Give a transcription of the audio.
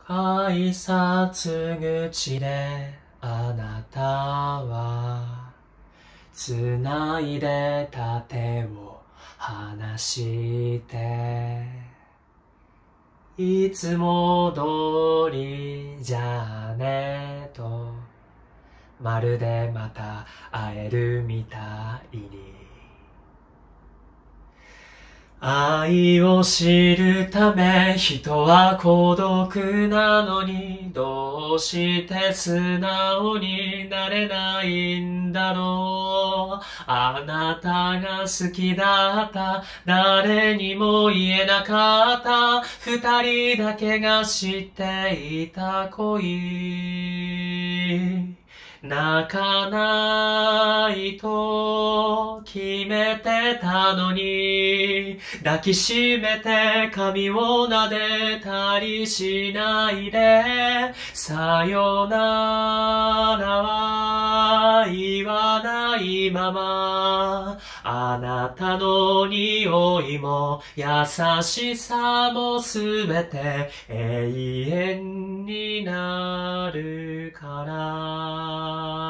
挨拶口であなたはつないでた手を離していつも通りじゃねとまるでまた会えるみたいに愛を知るため人は孤独なのにどうして素直になれないんだろう。あなたが好きだった誰にも言えなかった二人だけが知っていた恋泣かないと決めてたのに抱きしめて髪を撫でたりしないでさよならは言わないままあなたの匂いも優しさもすべて永遠になるから